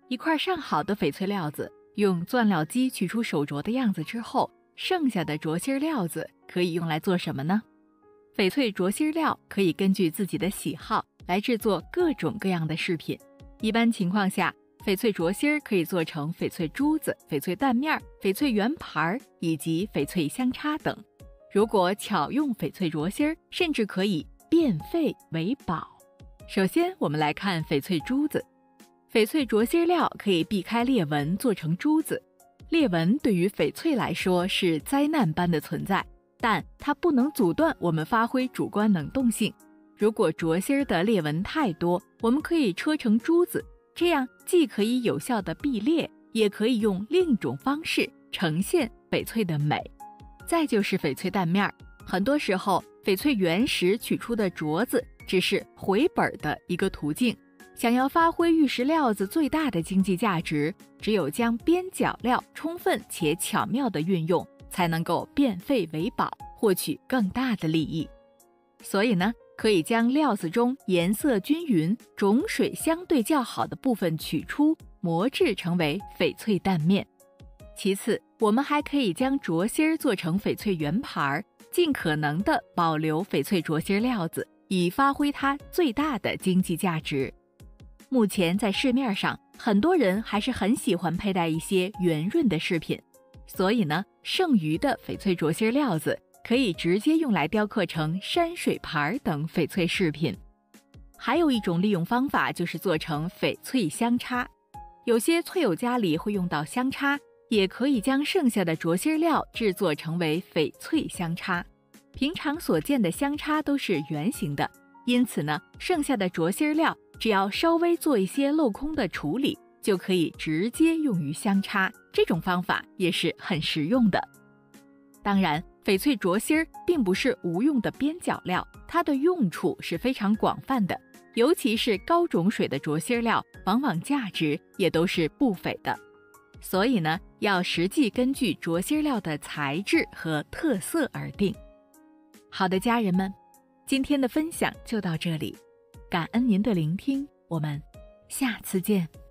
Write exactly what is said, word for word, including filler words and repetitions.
一块上好的翡翠料子，用钻料机取出手镯的样子之后，剩下的镯芯料子可以用来做什么呢？翡翠镯芯料可以根据自己的喜好来制作各种各样的饰品。一般情况下，翡翠镯芯可以做成翡翠珠子、翡翠蛋面、翡翠圆盘以及翡翠相叉等。如果巧用翡翠镯芯，甚至可以变废为宝。首先，我们来看翡翠珠子。翡翠镯芯料可以避开裂纹做成珠子。裂纹对于翡翠来说是灾难般的存在，但它不能阻断我们发挥主观能动性。如果镯芯的裂纹太多，我们可以车成珠子，这样既可以有效的避裂，也可以用另一种方式呈现翡翠的美。再就是翡翠蛋面，很多时候翡翠原石取出的镯子只是回本的一个途径。想要发挥玉石料子最大的经济价值，只有将边角料充分且巧妙地运用，才能够变废为宝，获取更大的利益。所以呢，可以将料子中颜色均匀、种水相对较好的部分取出，磨制成为翡翠蛋面。其次，我们还可以将镯芯做成翡翠圆盘，尽可能地保留翡翠镯芯料子，以发挥它最大的经济价值。目前在市面上，很多人还是很喜欢佩戴一些圆润的饰品，所以呢，剩余的翡翠镯芯料子可以直接用来雕刻成山水盘等翡翠饰品。还有一种利用方法就是做成翡翠相叉。有些翠友家里会用到相叉，也可以将剩下的镯芯料制作成为翡翠相叉。平常所见的相叉都是圆形的，因此呢，剩下的镯芯料只要稍微做一些镂空的处理，就可以直接用于相叉。这种方法也是很实用的。当然，翡翠镯芯并不是无用的边角料，它的用处是非常广泛的，尤其是高种水的镯芯料，往往价值也都是不菲的。所以呢，要实际根据镯芯料的材质和特色而定。好的，家人们，今天的分享就到这里，感恩您的聆听，我们下次见。